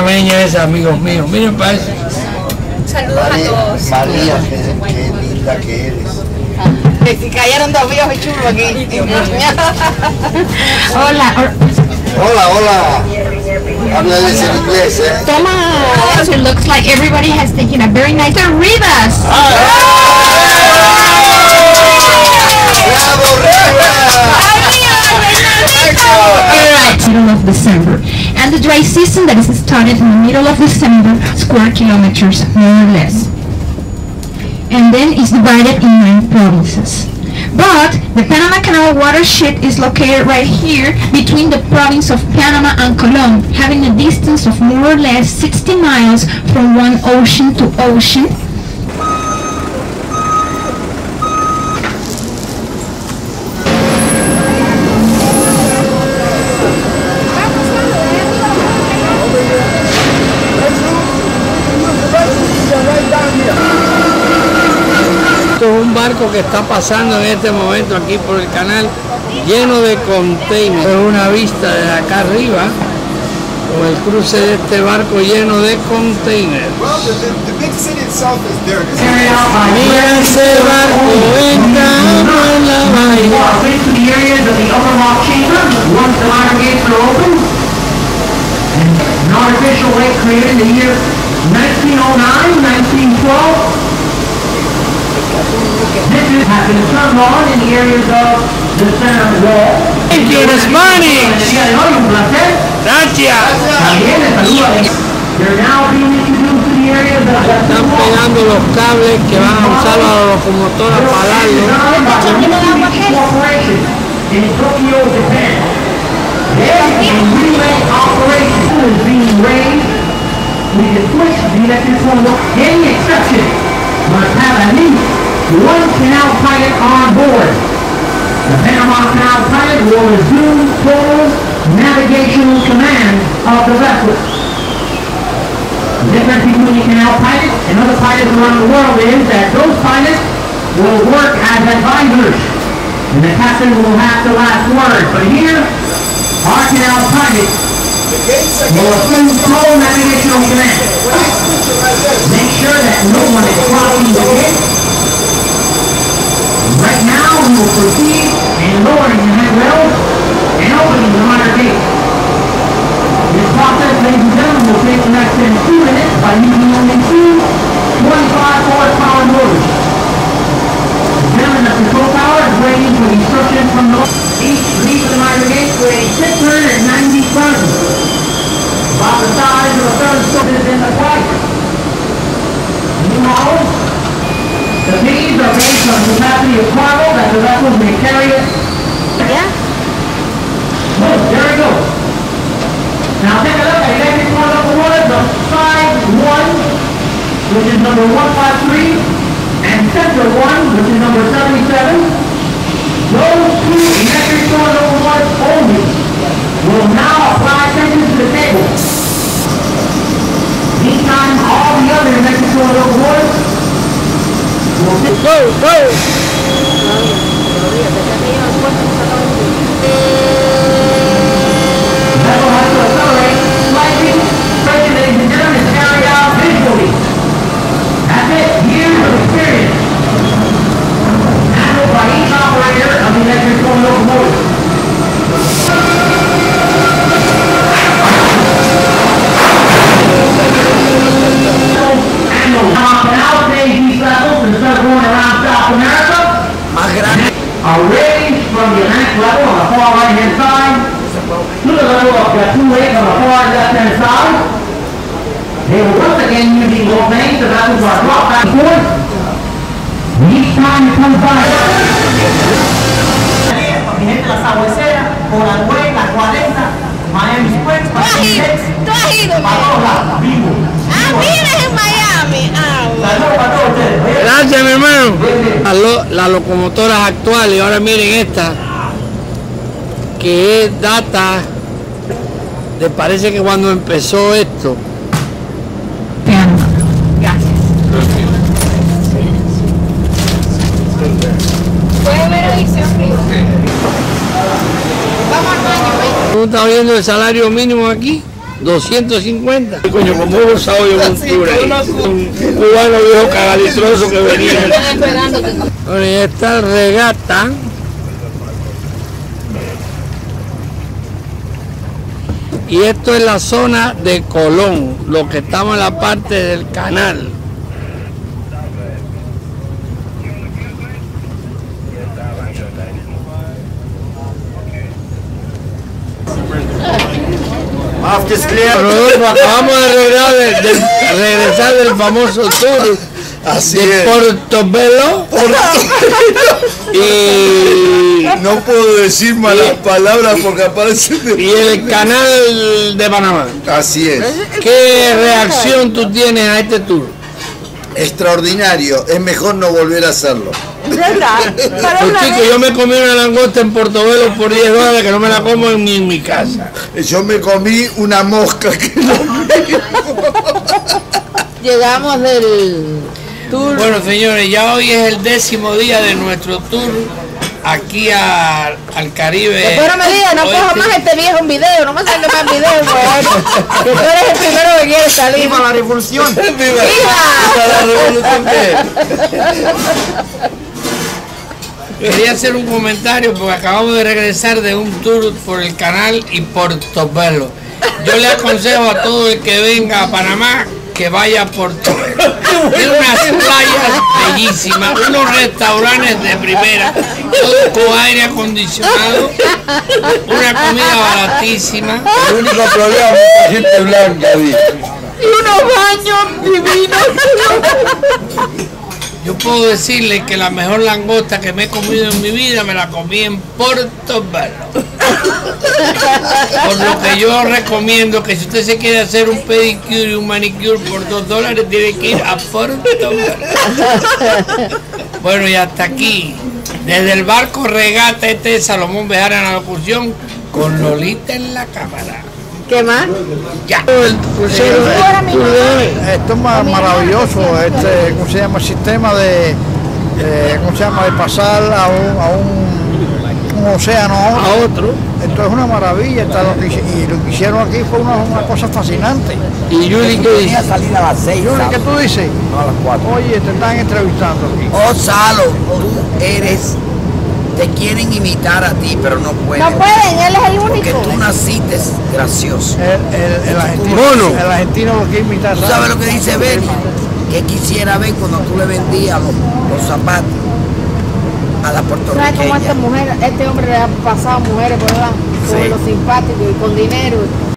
panameña esa, amigos míos. Miren para eso. Saludos a todos. María, qué linda que eres. Si cayeron dos viejos chulos aquí. Hola. Hola, hola. Háblales en inglés, ¿eh? Toma. So it looks like everybody has taken a very nice Rivas. ¡Bravo, Alright, middle of December. And the dry season that is started in the middle of December, square kilometers, more or less. And then it's divided in 9 provinces. But the Panama Canal watershed is located right here between the province of Panama and Colón, having a distance of more or less 60 miles from one ocean to ocean. Esto es un barco que está pasando en este momento aquí por el canal lleno de containers. Es una vista de acá arriba con el cruce de este barco lleno de containers. Mira ese barco entrando en la bahía. An artificial lake created in the year 1909, 1912. This has been turned on in the areas of the center wall. Thank you, Spanish. Gracias. They're now being introduced to the areas of the Están pegando los cables que van a usar a la locomotora para darlo. Corporation in Tokyo, Japan. And relay operation is being raised. We can switch the electric formula. Any exception must have at least one canal pilot on board. The Panama Canal pilot will resume full navigational command of the vessel. The difference between the canal pilot and other pilots around the world is that those pilots will work as advisors, and the captain will have the last word. But here, our canal pilot will assume full navigational command. Make sure that no one is crossing the gate. Right now, we will proceed in lowering the handrails and opening the rudder gate. This process, ladies and gentlemen, will take less than 2 minutes by using only 2 25 horsepower motors. The gentleman of control tower is waiting for instructions from the each leave the rudder gate with a 690 tons, about the size of a third surface in the flight. New models. The fees are based on capacity of cargo that the vessels may carry it. Yeah. Good, there it goes. Now take a look at electric car number 1, the side 1, which is number 153, and center 1, which is number 77. Those 2 electric car number 1 only will now apply attention to the table. Meantime, all the other electric car number 1 Go, go. Vessel has to accelerate slightly. Pressure, ladies and gentlemen, is carried out visually. That's it. Years of experience. Handled by each operator of the electric locomotive. Nowadays, these vessels, instead of going around South America, are raised from the Atlantic level on the far right-hand side to the level of the 2 lakes on the far left-hand side. They will once again using low planes, the vessels are brought back and forth. Each time it comes by. Gente la Sabuesera, Coral, la 40, Miami Springs, Miami Lakes, ¿Tú has ido? para todos lados, vivo. Ah, mira en Miami. Ah, bueno. Saludos para todos ustedes. Gracias, mi hermano. Las locomotoras actuales, y ahora miren esta, que es data de, parece que cuando empezó esto. Puede ver ahí, se frío. Vamos al baño, ¿ves? ¿Tú estás viendo el salario mínimo aquí? 250. Coño, como he usado yo un tour ahí. Un cubano viejo cagalitroso que venía. Bueno, y esta regata. Y esto es la zona de Colón, lo que estamos en la parte del canal. Rodolfo, acabamos de regresar del famoso tour de Portobelo. Y no puedo decir malas palabras porque aparece y el canal de Panamá. Así es. ¿Qué reacción tú tienes a este tour? Extraordinario, es mejor no volver a hacerlo. ¿Verdad? Pues chico, yo me comí una langosta en Portobelo por $10 que no me la como ni en mi casa. Yo me comí una mosca que no. Llegamos del tour. Bueno, señores, ya hoy es el 10º día de nuestro tour aquí al Caribe. Después no me digas, no cojo más este viejo en video, no me salga más video, que tú eres el primero que quiere salir. ¡Viva la revolución! ¡Viva! Quería hacer un comentario porque acabamos de regresar de un tour por el canal y Portobelo. Yo le aconsejo a todo el que venga a Panamá que vaya a Portobelo. Tiene unas playas bellísimas, unos restaurantes de primera, todo con aire acondicionado, una comida baratísima. El único problema es la gente blanca, Y unos baños divinos. Yo puedo decirle que la mejor langosta que me he comido en mi vida me la comí en Portobelo. Por lo que yo recomiendo que si usted se quiere hacer un pedicure y un manicure por $2, tiene que ir a Portobelo. Bueno, y hasta aquí, desde el barco Regata Salomón Bejar en la locución, con Lolita en la cámara. ¿Qué más? Ya. El crucero Esto es maravilloso, ¿cómo se llama? El sistema de, ¿cómo se llama? De pasar a un océano a otro. Esto es una maravilla, y lo que hicieron aquí fue una cosa fascinante. Y Yuli, ¿qué dice? salir a las 6. Yuli, ¿qué tú dices? No, a las 4. Oye, te están entrevistando aquí. Oh, Salo, tú eres... Te quieren imitar a ti, pero no pueden. No pueden, él es el Porque único. tú naciste gracioso. El argentino, Mono. el argentino lo quiere imitar. ¿Tú sabes lo que dice Benny? Que quisiera ver cuando tú le vendías los zapatos a la ¿Sabes cómo puertorriqueña. este hombre le ha pasado mujeres, verdad? Con Sí. los simpáticos y con dinero.